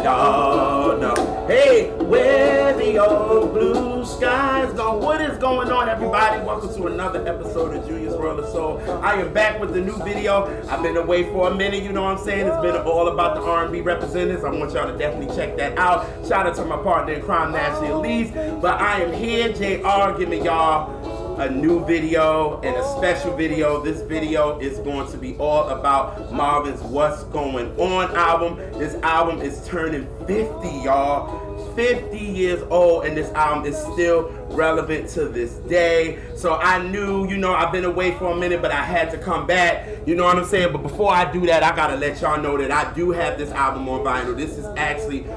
y'all know. Hey, where the old blue skies go. What is going on, everybody? Welcome to another episode of Junior's World of Soul. I am back with the new video. I've been away for a minute, you know what I'm saying? It's been all about the R&B representatives. I want y'all to definitely check that out. Shout out to my partner in crime, Nasty Elise. But I am here, JR, giving y'all a new video and a special video. This video is going to be all about Marvin's What's Going On album. This album is turning 50, y'all. 50 years old, and this album is still relevant to this day. So I knew, you know, I've been away for a minute, but I had to come back, you know what I'm saying? But before I do that, I gotta let y'all know that I do have this album on vinyl. This is actually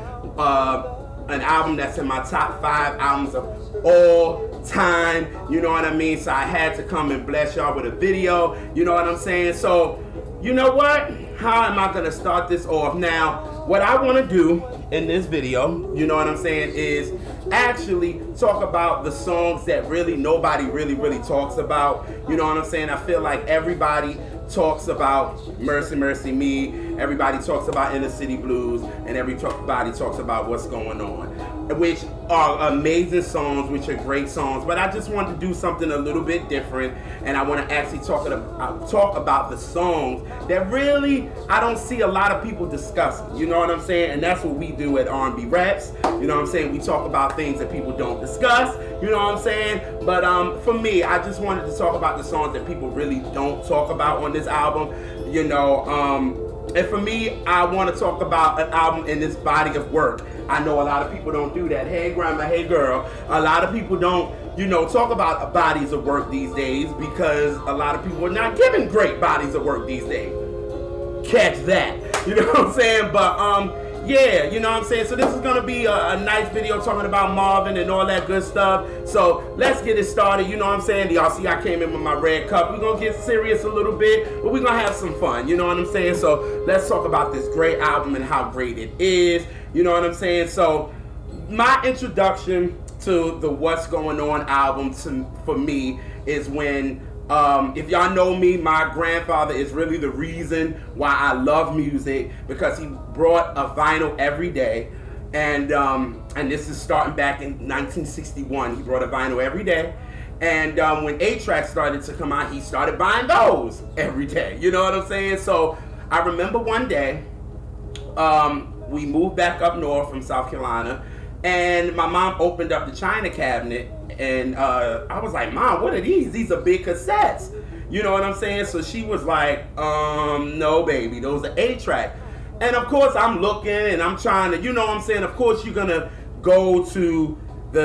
an album that's in my top 5 albums of all time, you know what I mean? So I had to come and bless y'all with a video, you know what I'm saying? So, you know what? How am I gonna start this off? Now, what I wanna do in this video, you know what I'm saying, is actually talk about the songs that really nobody really talks about, you know what I'm saying? I feel like everybody talks about Mercy Mercy Me, everybody talks about Inner City Blues, and everybody talks about What's Going On, which are amazing songs, which are great songs, but I just wanted to do something a little bit different, and I want to actually talk about the songs that really I don't see a lot of people discussing, you know what I'm saying? And that's what we do at R&B Raps, you know what I'm saying? We talk about things that people don't discuss, you know what I'm saying? But for me, I just wanted to talk about the songs that people really don't talk about on this album, you know. And for me, I want to talk about an album in this body of work. I know a lot of people don't do that. Hey grandma, hey girl. A lot of people don't, you know, talk about bodies of work these days because a lot of people are not giving great bodies of work these days. Catch that. You know what I'm saying? But yeah, you know what I'm saying? So this is going to be a nice video talking about Marvin and all that good stuff. So let's get it started, you know what I'm saying? Y'all see I came in with my red cup. We're going to get serious a little bit, but we're going to have some fun, you know what I'm saying? So let's talk about this great album and how great it is, you know what I'm saying? So my introduction to the What's Going On album for me is when if y'all know me, my grandfather is really the reason why I love music, because he brought a vinyl every day, and this is starting back in 1961. He brought a vinyl every day, and when 8-tracks started to come out, he started buying those every day. You know what I'm saying? So I remember one day we moved back up north from South Carolina, and my mom opened up the china cabinet. And I was like, Mom, what are these? These are big cassettes. You know what I'm saying? So she was like, no, baby, those are 8-track. And of course, I'm looking and I'm trying to, you know what I'm saying? Of course, you're going to go to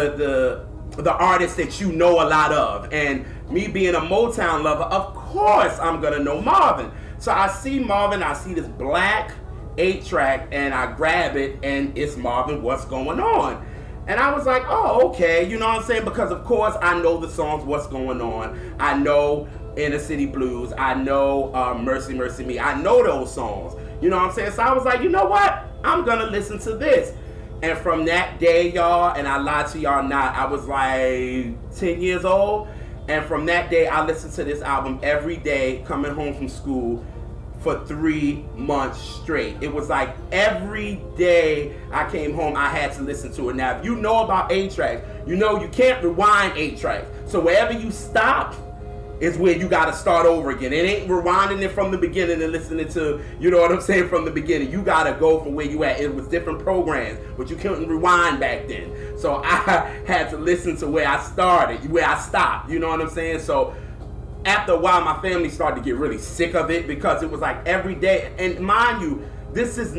the artists that you know a lot of. And me being a Motown lover, of course, I'm going to know Marvin. So I see Marvin, I see this black 8-track, and I grab it, and it's Marvin, What's Going On? And I was like, oh, okay, you know what I'm saying? Because, of course, I know the songs What's Going On. I know Inner City Blues. I know Mercy Mercy Me. I know those songs. You know what I'm saying? So I was like, you know what? I'm going to listen to this. And from that day, y'all, and I lied to y'all not, I was like 10 years old. And from that day, I listened to this album every day coming home from school for 3 months straight. It was like every day I came home, I had to listen to it. Now, if you know about 8-tracks, you know you can't rewind 8-tracks. So wherever you stop is where you got to start over again. It ain't rewinding it from the beginning and listening to, you know what I'm saying, from the beginning. You got to go from where you at. It was different programs, but you couldn't rewind back then. So I had to listen to where I started, where I stopped, you know what I'm saying? So after a while, my family started to get really sick of it because it was like every day. And mind you, this is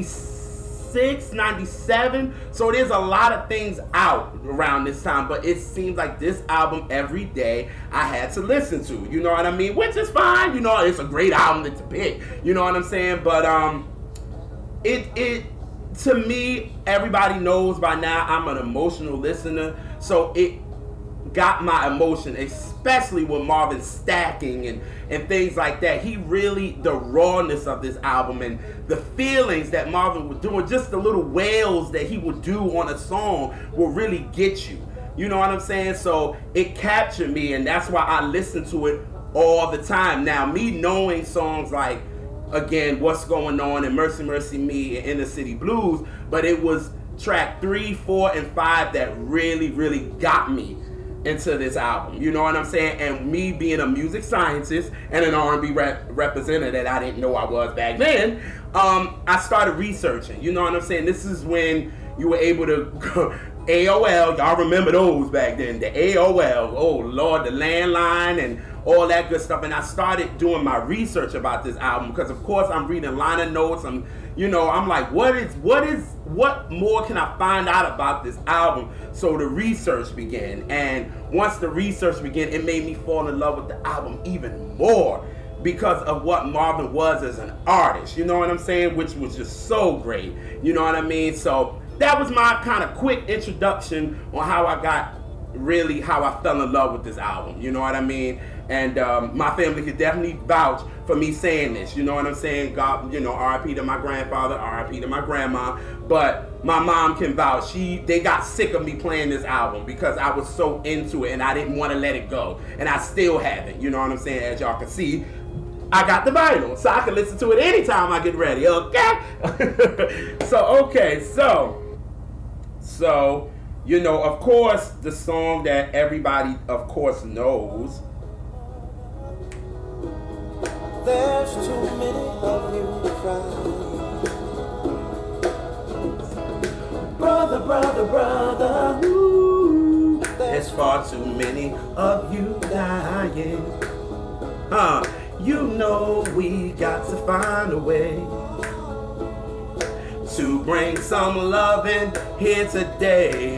96, 97. So there's a lot of things out around this time. But it seems like this album every day I had to listen to. You know what I mean? Which is fine. You know, it's a great album to pick. You know what I'm saying? But to me, everybody knows by now I'm an emotional listener. So it got my emotion, especially with Marvin stacking and things like that. He really, the rawness of this album and the feelings that Marvin was doing, just the little wails that he would do on a song will really get you. You know what I'm saying? So it captured me, and that's why I listen to it all the time. Now, me knowing songs like again, What's Going On and Mercy Mercy Me and Inner City Blues, but it was track 3, 4, and 5 that really, really got me into this album. You know what I'm saying? And me being a music scientist and an R&B representative that I didn't know I was back then, I started researching. You know what I'm saying? This is when you were able to AOL, y'all remember those back then, the AOL, oh Lord, the landline and all that good stuff. And I started doing my research about this album because of course I'm reading liner notes. I'm like, what more can I find out about this album? So the research began, and once the research began, it made me fall in love with the album even more because of what Marvin was as an artist, you know what I'm saying? Which was just so great, you know what I mean? So that was my kind of quick introduction on how I fell in love with this album, you know what I mean? And my family could definitely vouch for me saying this, you know what I'm saying? God, you know, R.I.P. to my grandfather, R.I.P. to my grandma, but my mom can vouch. They got sick of me playing this album because I was so into it and I didn't want to let it go. And I still haven't, you know what I'm saying? As y'all can see, I got the vinyl, so I can listen to it anytime I get ready, okay? So, you know, of course, the song that everybody, of course, knows. There's too many of you crying. Brother, brother, brother, ooh, There's far too many of you dying. You know we got to find a way to bring some loving here today.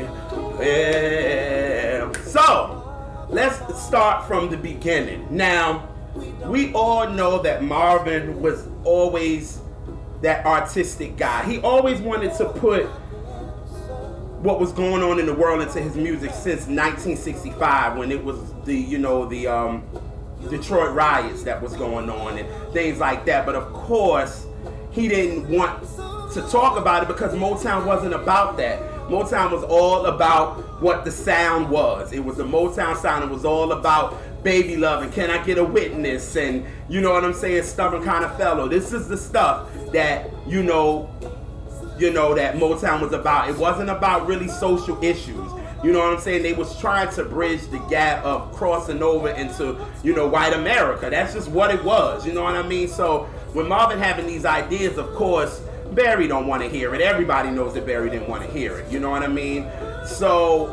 Yeah. So, let's start from the beginning. Now, we all know that Marvin was always that artistic guy. He always wanted to put what was going on in the world into his music since 1965 when it was the Detroit riots that was going on and things like that. But of course, he didn't want to talk about it because Motown wasn't about that. Motown was all about what the sound was. It was the Motown sound. It was all about baby love and can I get a witness and you know what I'm saying, stubborn kind of fellow. This is the stuff that you know that Motown was about. It wasn't about really social issues. You know what I'm saying? They was trying to bridge the gap of crossing over into, you know, white America. That's just what it was. You know what I mean? So when Marvin having these ideas, of course, Barry don't want to hear it. Everybody knows that Barry didn't want to hear it. You know what I mean? So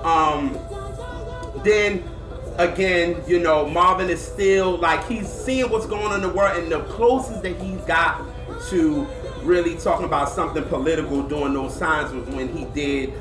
then again, you know, Marvin is still like he's seeing what's going on in the world, and the closest that he got to really talking about something political during those times was when he did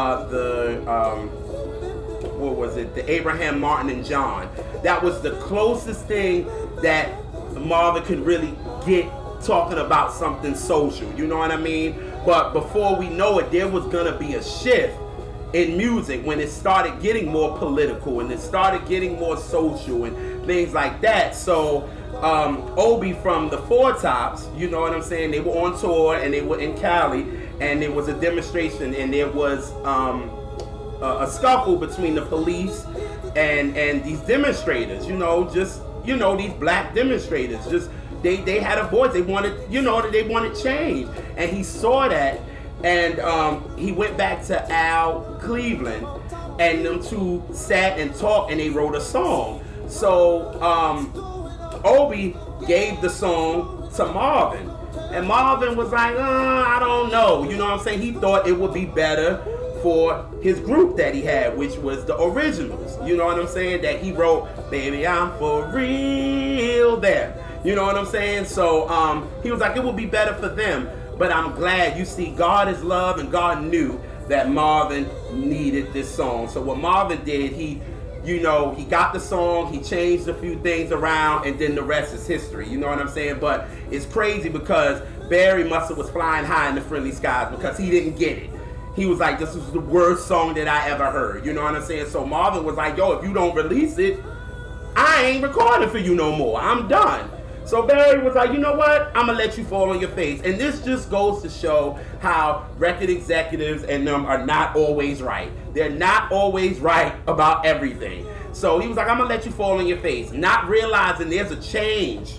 the Abraham, Martin, and John. That was the closest thing that Marvin could really get talking about something social, you know what I mean? But before we know it, there was gonna be a shift in music when it started getting more political and it started getting more social and things like that. So Obi from the Four Tops, you know what I'm saying, they were on tour and they were in Cali and there was a demonstration and there was a scuffle between the police and these demonstrators, these black demonstrators. Just they had a voice. They wanted, they wanted change. And he saw that, and he went back to Al Cleveland, and them two sat and talked, and they wrote a song. So Obi gave the song to Marvin, and Marvin was like, I don't know. You know what I'm saying? He thought it would be better for his group that he had, which was the Originals. You know what I'm saying? That he wrote, "Baby, I'm for real" there. You know what I'm saying? So he was like, it would be better for them. But I'm glad, you see, God is love, and God knew that Marvin needed this song. So what Marvin did, he got the song, he changed a few things around, and then the rest is history. You know what I'm saying? But it's crazy because Barry Musser was flying high in the friendly skies because he didn't get it. He was like, this was the worst song that I ever heard. You know what I'm saying? So Marvin was like, yo, if you don't release it, I ain't recording for you no more. I'm done. So Barry was like, you know what? I'm going to let you fall on your face. And this just goes to show how record executives and them are not always right. They're not always right about everything. So he was like, I'm going to let you fall on your face. Not realizing there's a change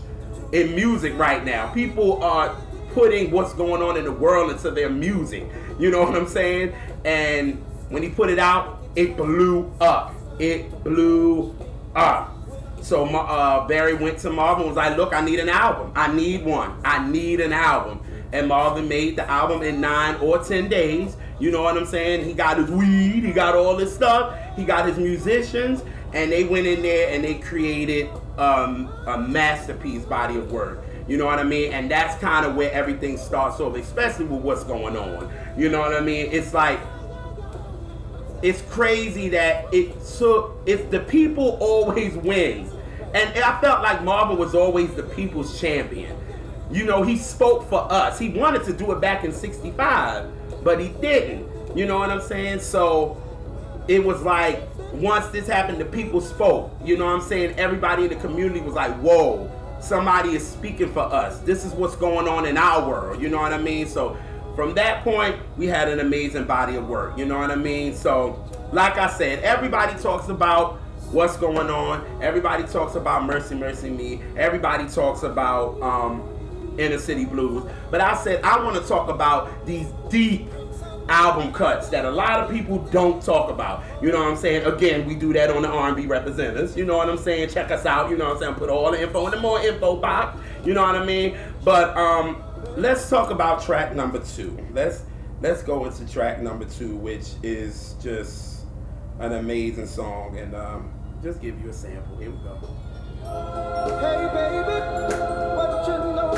in music right now. People are putting what's going on in the world into their music. You know what I'm saying? And when he put it out, it blew up. It blew up. So Barry went to Marvin and was like, look, I need an album. I need one. I need an album. And Marvin made the album in 9 or 10 days. You know what I'm saying? He got his weed. He got all this stuff. He got his musicians. And they went in there and they created a masterpiece body of work. You know what I mean? And that's kind of where everything starts off, especially with what's going on. You know what I mean? It's like, it's crazy that it's the people always wins. And I felt like Marvin was always the people's champion. You know, he spoke for us. He wanted to do it back in 65, but he didn't. You know what I'm saying? So it was like, once this happened, the people spoke. You know what I'm saying? Everybody in the community was like, whoa, somebody is speaking for us. This is what's going on in our world. You know what I mean? So from that point, we had an amazing body of work. You know what I mean? So like I said, everybody talks about what's going on. Everybody talks about Mercy, Mercy Me. Everybody talks about Inner City Blues. But I said I want to talk about these deep album cuts that a lot of people don't talk about. You know what I'm saying? Again, we do that on the R&B Representatives. You know what I'm saying? Check us out. You know what I'm saying? Put all the info in the more info box. You know what I mean? But let's talk about track number 2. Let's go into track number 2, which is just an amazing song. And just give you a sample. Here we go. Hey baby, what you know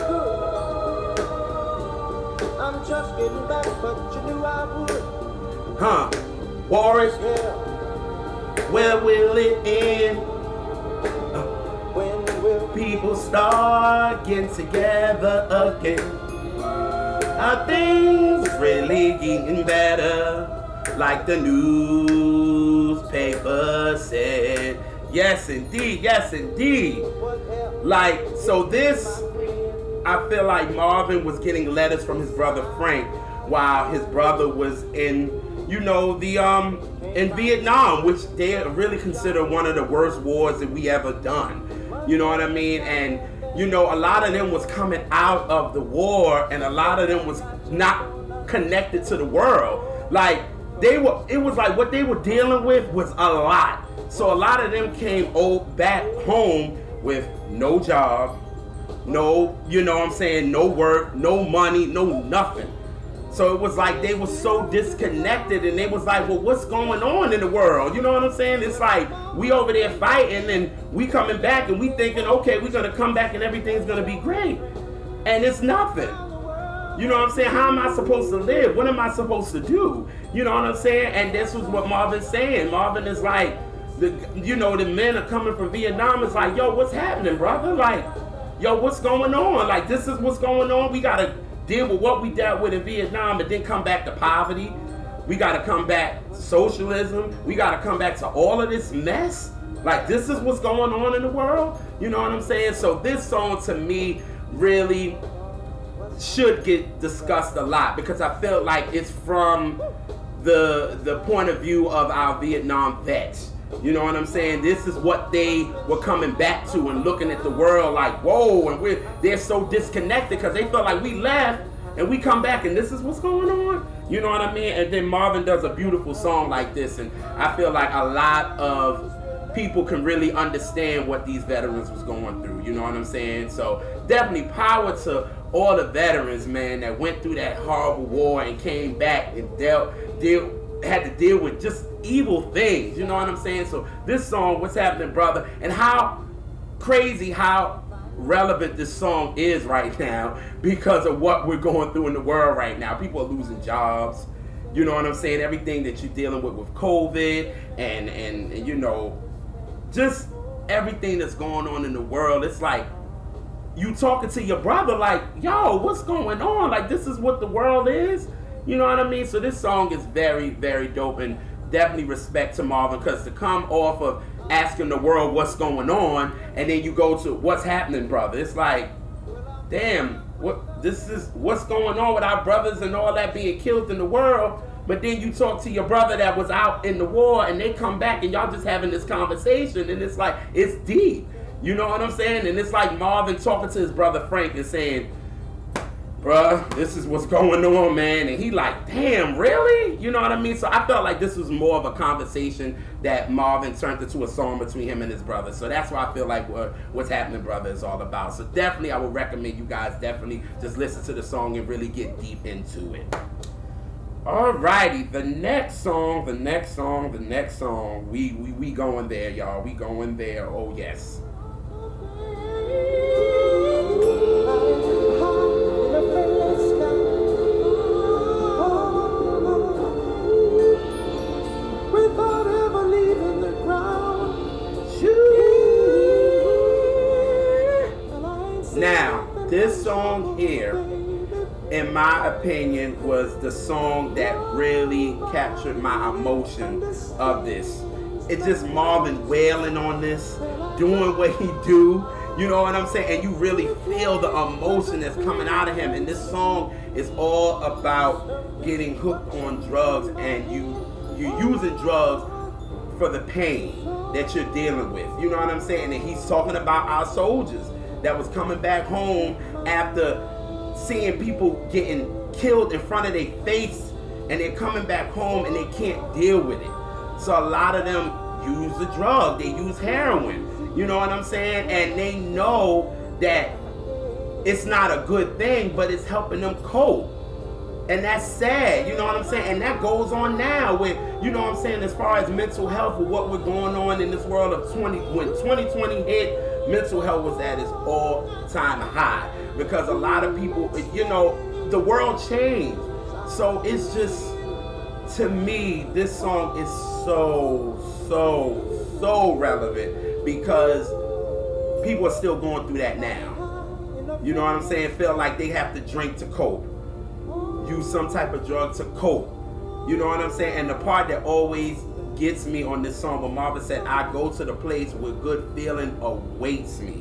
good? I'm just getting back, but you knew I would. Huh? Boris? Yeah. Where will it end? When will People start getting together again. Are things really getting better? Like the newspaper said. Yes, indeed. Yes, indeed. Like, so this, I feel like Marvin was getting letters from his brother Frank while his brother was in, you know, the in Vietnam, which they really consider one of the worst wars that we ever done. You know what I mean? And you know, a lot of them was coming out of the war, and a lot of them was not connected to the world. Like it was like what they were dealing with was a lot. So a lot of them came back home with no job, no, you know what I'm saying, no work, no money, no nothing. So it was like they were so disconnected, and they was like, well, what's going on in the world? You know what I'm saying? It's like we over there fighting, and we coming back, and we thinking, okay, we're going to come back and everything's going to be great. And it's nothing. You know what I'm saying? How am I supposed to live? What am I supposed to do? You know what I'm saying? And this was what Marvin's saying. Marvin is like, you know, the men are coming from Vietnam. It's like, yo, what's happening, brother? Like, yo, what's going on? Like, this is what's going on. We got to deal with what we dealt with in Vietnam, and then come back to poverty. We got to come back to socialism. We got to come back to all of this mess. Like, this is what's going on in the world. You know what I'm saying? So this song, to me, really should get discussed a lot, because I felt like it's from the point of view of our Vietnam vets. You know what I'm saying? This is what they were coming back to and looking at the world like, whoa, and they're so disconnected because they felt like we left and we come back and this is what's going on. You know what I mean? And then Marvin does a beautiful song like this, and I feel like a lot of people can really understand what these veterans was going through. You know what I'm saying? So definitely power to all the veterans, man, that went through that horrible war and came back and had to deal with just evil things. You know what I'm saying? So this song, What's Happening, Brother, and how crazy, how relevant this song is right now because of what we're going through in the world right now. People are losing jobs. You know what I'm saying? Everything that you're dealing with COVID and you know, just everything that's going on in the world. It's like you talking to your brother like, yo, what's going on? Like, this is what the world is. You know what I mean? So this song is very, very dope, and definitely respect to Marvin, because to come off of asking the world what's going on, and then you go to what's happening, brother. It's like, damn, what's going on with our brothers and all that being killed in the world. But then you talk to your brother that was out in the war, and they come back, and y'all just having this conversation, and it's like, it's deep. You know what I'm saying? And it's like Marvin talking to his brother Frank and saying, bruh, this is what's going on, man. And he like, damn, really? You know what I mean? So I felt like this was more of a conversation that Marvin turned into a song between him and his brother. So that's why I feel like What's Happening, Brother is all about. So definitely I would recommend you guys definitely just listen to the song and really get deep into it. Alrighty, the next song, we going there, y'all. We going there, oh yes. Without ever leaving the ground. Now, this song here, in my opinion, was the song that really captured my emotion of this. It's just Marvin wailing on this, doing what he do. You know what I'm saying? And you really feel the emotion that's coming out of him. And this song is all about getting hooked on drugs and you using drugs for the pain that you're dealing with. You know what I'm saying? And he's talking about our soldiers that was coming back home after seeing people getting killed in front of their face, and they're coming back home and they can't deal with it. So a lot of them use the drug. They use heroin. You know what I'm saying? And they know that it's not a good thing, but it's helping them cope. And that's sad, you know what I'm saying? And that goes on now with, you know what I'm saying, as far as mental health, with what we're going on in this world of when 2020 hit, mental health was at its all-time high. Because a lot of people, you know, the world changed. So it's just, to me, this song is so relevant because people are still going through that now. You know what I'm saying? Feel like they have to drink to cope. Use some type of drug to cope. You know what I'm saying? And the part that always gets me on this song, where Marvin said, I go to the place where good feeling awaits me.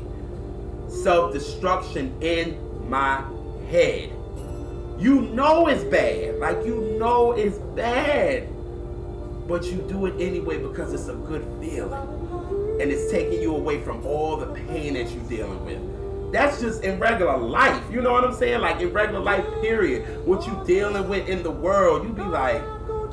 Self-destruction in my head. You know it's bad. Like, you know it's bad. But you do it anyway because it's a good feeling. And it's taking you away from all the pain that you're dealing with. That's just in regular life. You know what I'm saying? Like, in regular life, period. What you dealing with in the world, you be like,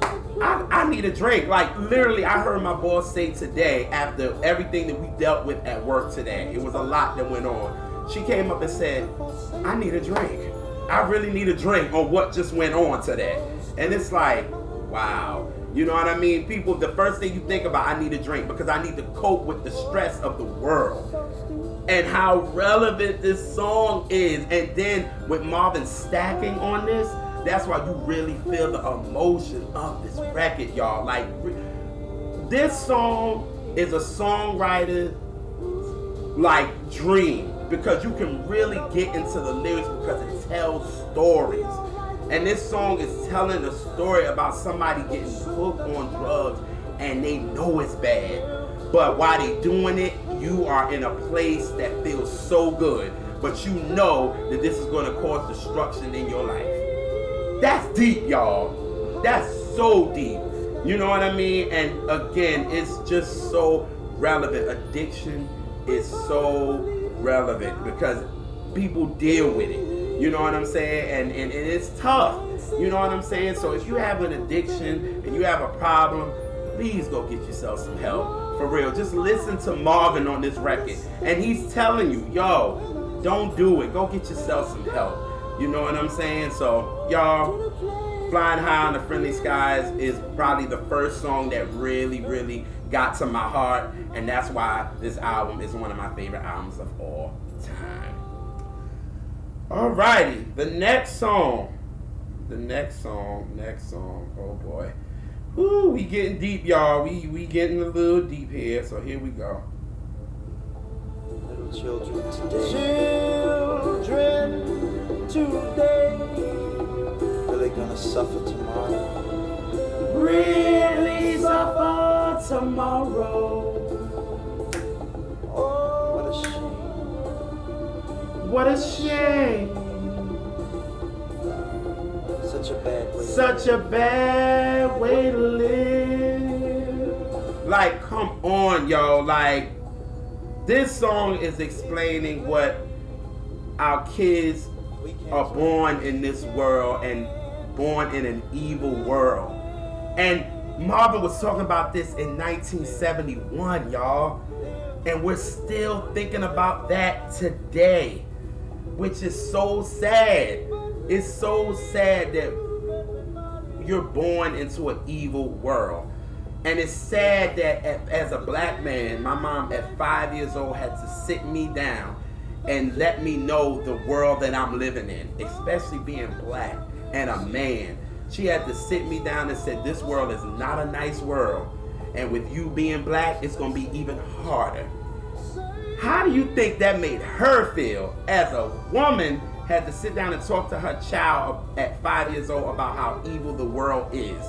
I need a drink. Like, literally, I heard my boss say today, after everything that we dealt with at work today, it was a lot that went on. She came up and said, I need a drink. I really need a drink on what just went on today. And it's like, wow. You know what I mean? People, the first thing you think about, I need a drink because I need to cope with the stress of the world. And how relevant this song is. And then with Marvin stacking on this, that's why you really feel the emotion of this record, y'all. Like, this song is a songwriter's, like, dream. Because you can really get into the lyrics because it tells stories. And this song is telling a story about somebody getting hooked on drugs and they know it's bad. But while they doing it, you are in a place that feels so good. But you know that this is going to cause destruction in your life. That's deep, y'all. That's so deep. You know what I mean? And again, it's just so relevant. Addiction is so relevant because people deal with it. You know what I'm saying? And it's tough. You know what I'm saying? So if you have an addiction and you have a problem, please go get yourself some help. For real. Just listen to Marvin on this record. And he's telling you, yo, don't do it. Go get yourself some help. You know what I'm saying? So, y'all, Flying High on the Friendly Skies is probably the first song that really, really got to my heart. And that's why this album is one of my favorite albums of all time. Alrighty, the next song. Oh boy. Ooh, we getting deep, y'all. We getting a little deep here, so here we go. Little children today, are they gonna suffer tomorrow? Really suffer tomorrow. Oh, what a shame. What a shame. Such a bad way. Such a bad way to live. Like, come on, y'all. Like, this song is explaining what our kids are born in this world and born in an evil world. And Marvin was talking about this in 1971, y'all. And we're still thinking about that today, which is so sad. It's so sad that you're born into an evil world. And it's sad that as a black man, my mom at 5 years old had to sit me down and let me know the world that I'm living in, especially being black and a man. She had to sit me down and said, this world is not a nice world. And with you being black, it's going to be even harder. How do you think that made her feel as a woman had to sit down and talk to her child at 5 years old about how evil the world is?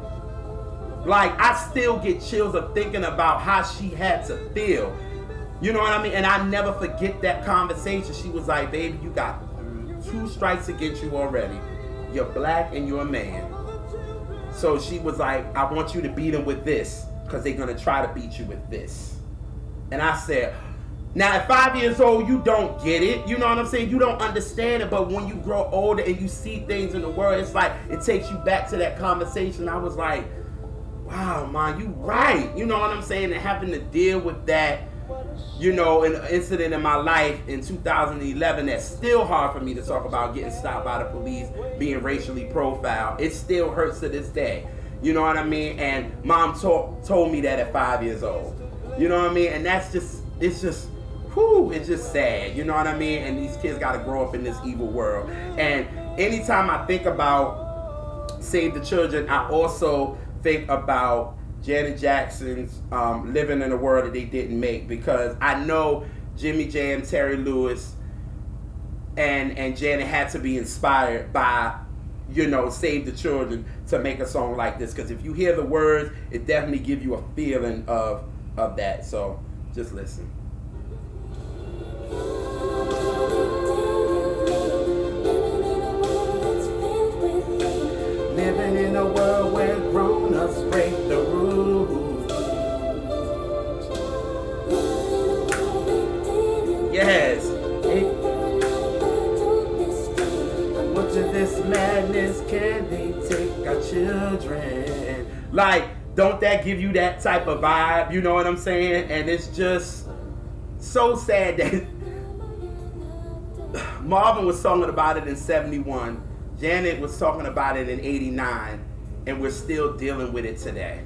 Like, I still get chills of thinking about how she had to feel. You know what I mean? And I never forget that conversation. She was like, baby, you got 2 strikes against you already. You're black and you're a man. So she was like, I want you to beat them with this, because they're going to try to beat you with this. And I said, now at 5 years old, you don't get it. You know what I'm saying? You don't understand it. But when you grow older and you see things in the world, it's like it takes you back to that conversation. I was like, wow, man, you right. You know what I'm saying? And having to deal with that, you know, an incident in my life in 2011 that's still hard for me to talk about, getting stopped by the police, being racially profiled. It still hurts to this day. You know what I mean? And mom told me that at 5 years old. You know what I mean? And that's just, it's just, whew, it's just sad. You know what I mean? And these kids got to grow up in this evil world. And anytime I think about Save the Children, I also think about Janet Jackson's Living in a World That They Didn't Make, because I know Jimmy Jam, Terry Lewis, and Janet had to be inspired by, you know, Save the Children to make a song like this. Because if you hear the words, it definitely gives you a feeling of that. So just listen. Living in a world where grown-ups break the rules. Yes. What to this madness can they take our children? Like, don't that give you that type of vibe? You know what I'm saying? And it's just so sad that Marvin was talking about it in 71. Janet was talking about it in 89, and we're still dealing with it today.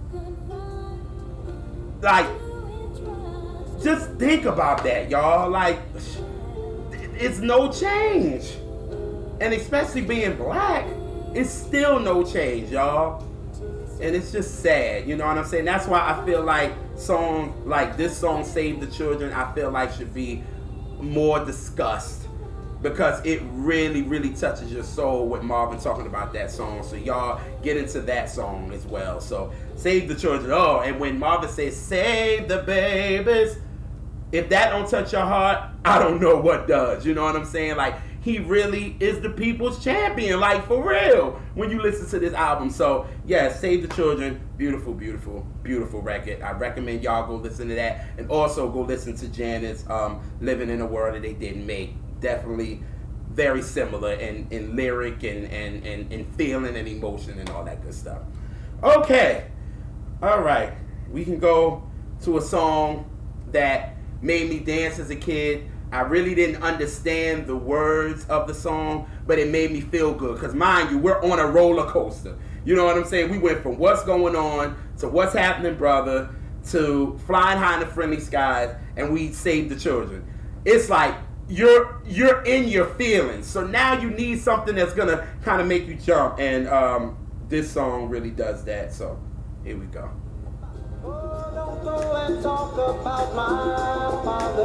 Like, just think about that, y'all. Like, it's no change. And especially being black, it's still no change, y'all. And it's just sad, you know what I'm saying? That's why I feel like songs like this song, Save the Children, I feel like should be more discussed. Because it really, really touches your soul with Marvin talking about that song. So y'all get into that song as well. So Save the Children. Oh, and when Marvin says, save the babies, if that don't touch your heart, I don't know what does. You know what I'm saying? Like, he really is the people's champion. Like, for real, when you listen to this album. So, yeah, Save the Children. Beautiful, beautiful, beautiful record. I recommend y'all go listen to that. And also go listen to Janet's Living in a World That They Didn't Make. Definitely very similar in lyric and feeling and emotion and all that good stuff. Okay. All right. We can go to a song that made me dance as a kid. I really didn't understand the words of the song, but it made me feel good. Because mind you, we're on a roller coaster. You know what I'm saying? We went from what's going on to what's happening, brother, to Flying High in the Friendly Skies, and we saved the children. It's like, you're in your feelings. So now you need something that's gonna kind of make you jump, and this song really does that. So here we go. Oh, don't go and talk about my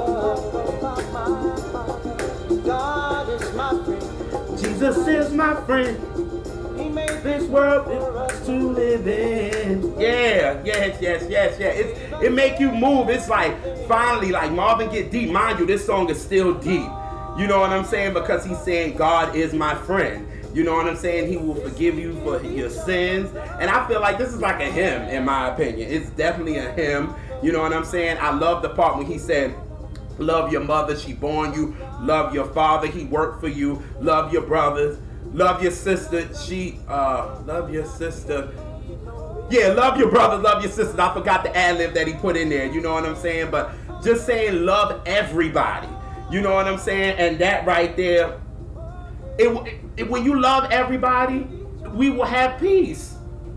father. God is my friend. Jesus is my friend. He made This world for us to live in. Yeah, yes. It make you move. It's like finally, like Marvin get deep. Mind you, this song is still deep. You know what I'm saying? Because he's saying God is my friend. You know what I'm saying? He will forgive you for your sins. And I feel like this is like a hymn, in my opinion. It's definitely a hymn. You know what I'm saying? I love the part when he said, love your mother, she born you. Love your father, he worked for you. Love your brothers. Love your sister, love your sister. Yeah, love your brothers, love your sisters. I forgot the ad-lib that he put in there. You know what I'm saying? But just saying love everybody. You know what I'm saying? And that right there, when you love everybody, we will have peace.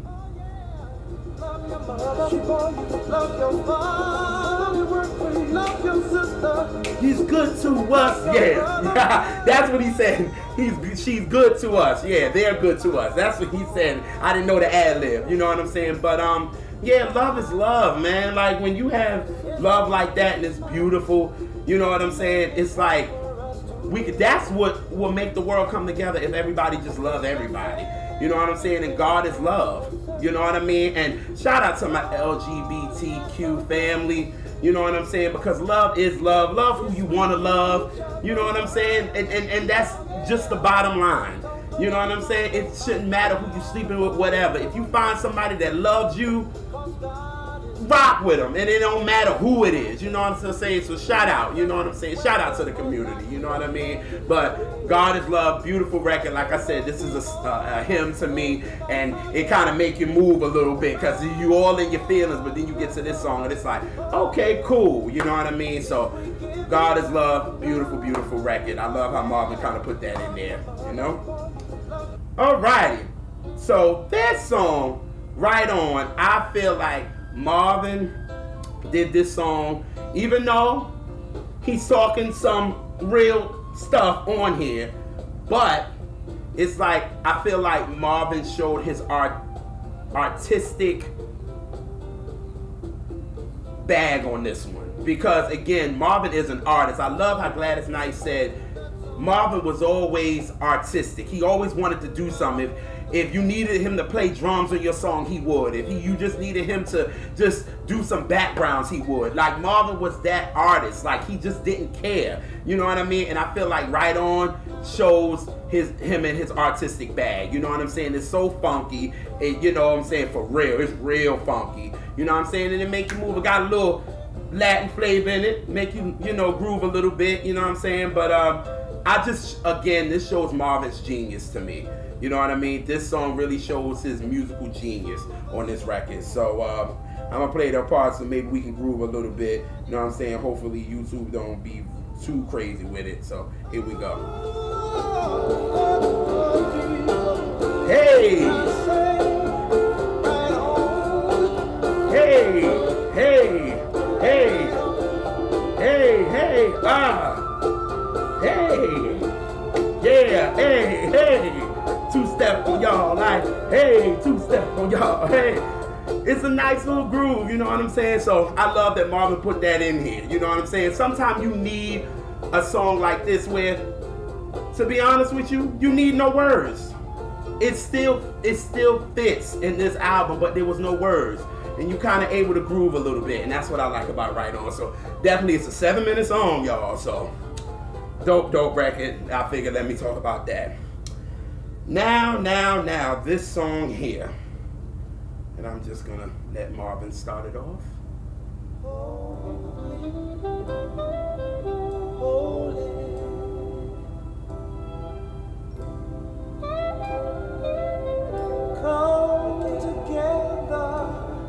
He's good to us. Yeah. That's what he said. She's good to us. Yeah, they're good to us. That's what he said. I didn't know the ad-lib. You know what I'm saying? But yeah, love is love, man. Like when you have love like that and it's beautiful, you know what I'm saying? It's like that's what will make the world come together if everybody just love everybody. You know what I'm saying? And God is love. You know what I mean? And shout out to my LGBTQ family. You know what I'm saying? Because love is love. Love who you want to love. You know what I'm saying? And that's just the bottom line. You know what I'm saying? It shouldn't matter who you sleeping with, whatever. If you find somebody that loves you, rock with them. And it don't matter who it is. You know what I'm saying? So shout out. You know what I'm saying? Shout out to the community. You know what I mean? But God is love. Beautiful record. Like I said, this is a hymn to me. And it kind of make you move a little bit. Because you all in your feelings. But then you get to this song. And it's like, okay, cool. You know what I mean? So God is love. Beautiful, beautiful record. I love how Marvin kind of put that in there. You know? Alrighty. So that song, Right On, I feel like Marvin did this song, even though he's talking some real stuff on here, but it's like I feel like Marvin showed his artistic bag on this one, because again, Marvin is an artist. I love how Gladys Knight said Marvin was always artistic. He always wanted to do something. If you needed him to play drums on your song, he would. If you just needed him to just do some backgrounds, he would. Like Marvin was that artist. Like he just didn't care. You know what I mean? And I feel like Right On shows him and his artistic bag. You know what I'm saying? It's so funky. You know what I'm saying? For real. It's real funky. You know what I'm saying? And it makes you move. It got a little Latin flavor in it. Make you, groove a little bit. You know what I'm saying? But again, this shows Marvin's genius to me. You know what I mean? This song really shows his musical genius on this record. So I'm going to play the parts so maybe we can groove a little bit. You know what I'm saying? Hopefully YouTube don't be too crazy with it. So here we go. Hey! Hey! Hey! Hey! Hey! Hey! Ah! Hey! Yeah! Hey! Hey! Two-step on y'all, like, hey, two-step on y'all, hey. It's a nice little groove, you know what I'm saying? So I love that Marvin put that in here, you know what I'm saying? Sometimes you need a song like this where, to be honest with you, you need no words. It still fits in this album, but there was no words. And you kind of able to groove a little bit, and that's what I like about Right On. So definitely it's a 7-minute song, y'all, so dope record. I figured let me talk about that. Now, this song here, and I'm just gonna let Marvin start it off. Come together,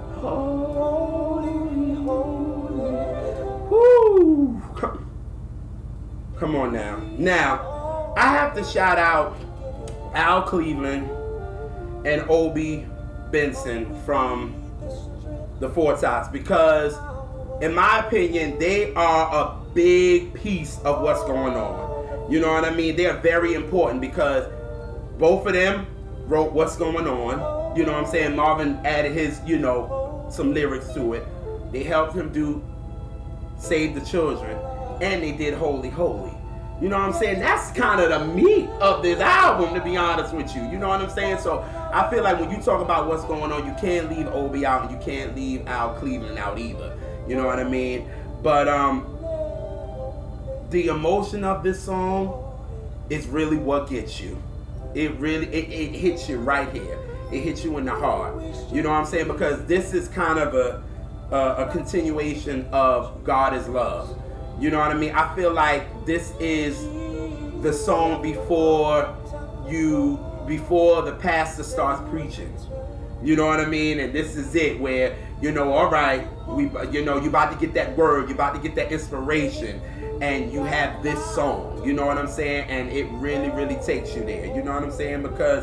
holy, holy. Woo! Come on now. Now, I have to shout out Al Cleveland and Obi Benson from the Four Tops, because in my opinion they are a big piece of what's going on. You know what I mean? They're very important because both of them wrote What's Going On. You know what I'm saying? Marvin added his, some lyrics to it. They helped him do Save the Children, and they did Holy Holy. You know what I'm saying? That's kind of the meat of this album, to be honest with you. You know what I'm saying? So I feel like when you talk about what's going on, you can't leave Obi out and you can't leave Al Cleveland out either. You know what I mean? But the emotion of this song is really what gets you. It hits you right here. It hits you in the heart. You know what I'm saying? Because this is kind of a continuation of God is Love. You know what I mean? I feel like this is the song before the pastor starts preaching. You know what I mean? And this is it where, you know, all right, you about to get that word, you about to get that inspiration, and you have this song. You know what I'm saying? And it really, really takes you there. You know what I'm saying? Because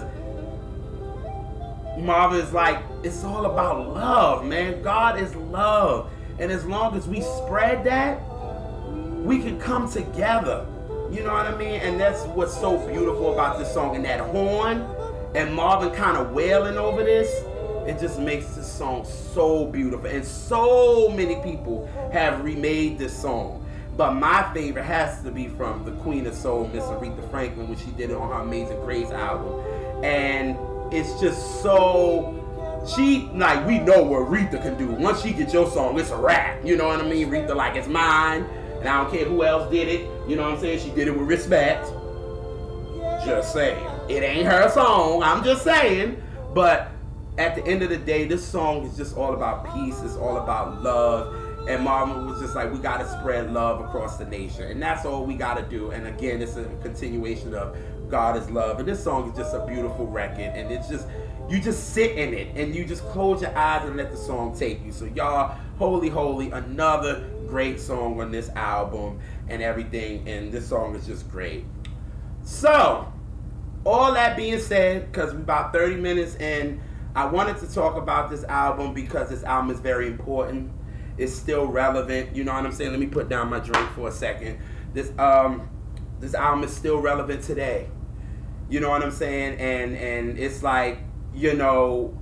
Marvin is like, it's all about love, man. God is love. And as long as we spread that, we can come together. You know what I mean? And that's what's so beautiful about this song. And that horn and Marvin kind of wailing over this, it just makes this song so beautiful. And so many people have remade this song. But my favorite has to be from the Queen of Soul, Miss Aretha Franklin, when she did it on her Amazing Grace album. And it's just so, like, we know what Aretha can do. Once she gets your song, it's a wrap. You know what I mean? Aretha, like, it's mine. And I don't care who else did it. You know what I'm saying? She did it with respect. Just saying. It ain't her song. I'm just saying. But at the end of the day, this song is just all about peace. It's all about love. And Marvin was just like, we got to spread love across the nation. And that's all we got to do. And again, it's a continuation of God is Love. And this song is just a beautiful record. And it's just, you just sit in it. And you just close your eyes and let the song take you. So y'all, Holy Holy, another great song on this album and everything. And this song is just great. So, all that being said, because we're about 30 minutes in, I wanted to talk about this album because this album is very important. It's still relevant. You know what I'm saying? Let me put down my drink for a second. This album is still relevant today. You know what I'm saying? And it's like, you know,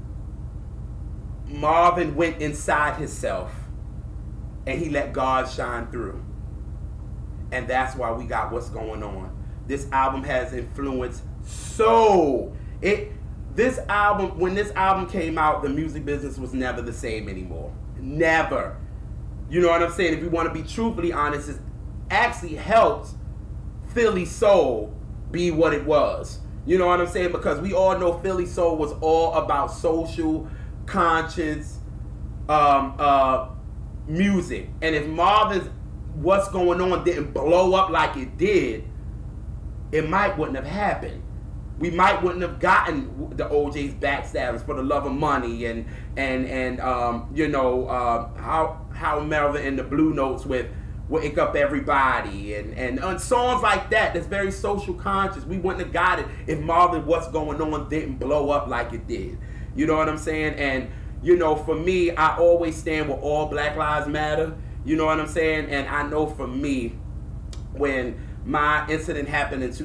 Marvin went inside himself and he let God shine through. And that's why we got what's going on. This album has influenced this album, when this album came out, the music business was never the same anymore. Never. You know what I'm saying? If we want to be truthfully honest, it actually helped Philly Soul be what it was. You know what I'm saying? Because we all know Philly Soul was all about social conscience music. And if Marvin's What's Going On didn't blow up like it did, it wouldn't have happened. We wouldn't have gotten the OJ's Backstabbers, For the Love of Money, and you know, how Marvin and the Blue Notes with Wake Up Everybody, and songs like that that's very social conscious. We wouldn't have got it if Marvin What's Going On didn't blow up like it did. You know what I'm saying? And you know, for me, I always stand with all Black Lives Matter. You know what I'm saying? And I know for me, when my incident happened in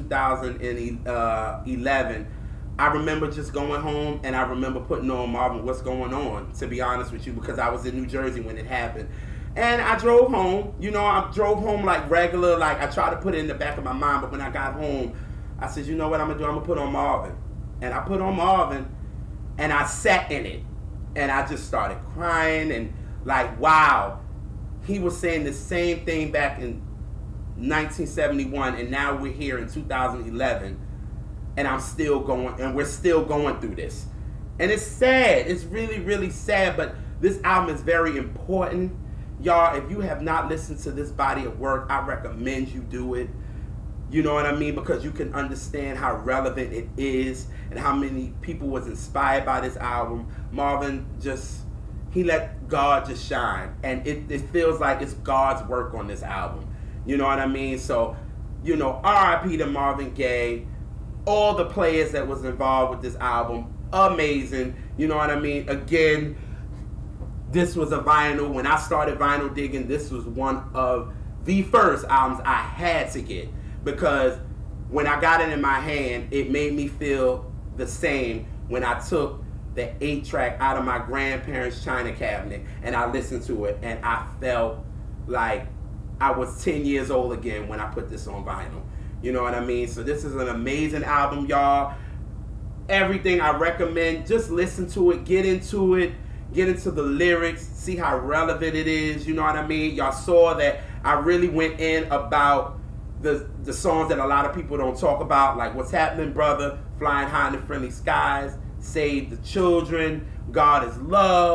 2011, I remember just going home and I remember putting on Marvin What's Going On, to be honest with you, because I was in New Jersey when it happened. And I drove home, you know, I drove home like regular, like I tried to put it in the back of my mind, but when I got home, I said, you know what I'm gonna do? I'm gonna put on Marvin. And I put on Marvin and I sat in it and I just started crying and like, wow, he was saying the same thing back in 1971, and now we're here in 2011, and I'm still going, and we're still going through this, and it's sad. It's really, really sad. But this album is very important, y'all. If you have not listened to this body of work, I recommend you do it. You know what I mean? Because you can understand how relevant it is and how many people was inspired by this album. Marvin he let God just shine, and it feels like it's God's work on this album. You know what I mean? So, you know, R.I.P. to Marvin Gaye, all the players that was involved with this album, amazing. You know what I mean? Again, this was a vinyl. When I started vinyl digging, this was one of the first albums I had to get, because when I got it in my hand, it made me feel the same when I took the 8-track out of my grandparents' china cabinet and I listened to it, and I felt like I was 10 years old again when I put this on vinyl. You know what I mean? So this is an amazing album, y'all. Everything I recommend, just listen to it, get into it, get into the lyrics, see how relevant it is. You know what I mean? Y'all saw that I really went in about the songs that a lot of people don't talk about, like What's Happening, Brother, Flying High in the Friendly Skies, Save the Children, God is Love,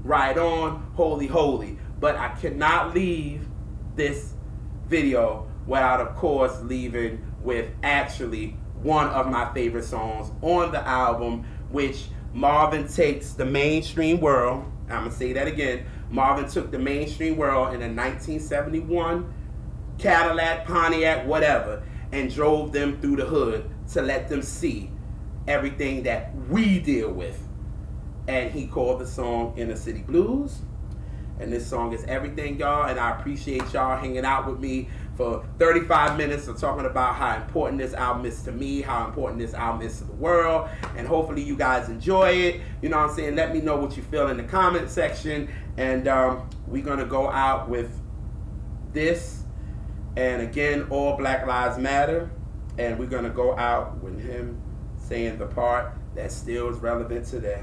Ride On, Holy Holy. But I cannot leave this video without, of course, leaving with actually one of my favorite songs on the album, which Marvin takes the mainstream world. I'm going to say that again. Marvin took the mainstream world in a 1971 Cadillac, Pontiac, whatever, and drove them through the hood to let them see everything that we deal with. And he called the song Inner City Blues. And this song is everything, y'all. And I appreciate y'all hanging out with me for 35 minutes of talking about how important this album is to me, how important this album is to the world. And hopefully you guys enjoy it. You know what I'm saying? Let me know what you feel in the comment section. And we're going to go out with this. And again, All Black Lives Matter. And we're going to go out with him saying the part that still is relevant today.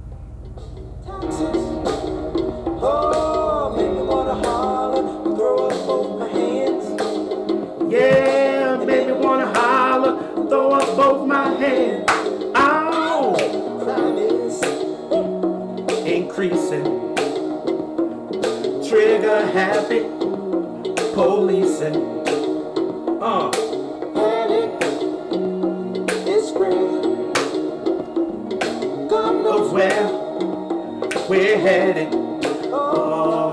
Oh, make me wanna holler, throw up both my hands. Yeah, make me wanna holler, throw up both my hands. Ow! Crime is Increasing, trigger happy, policing. panic is spread. God knows Where we're headed. Oh.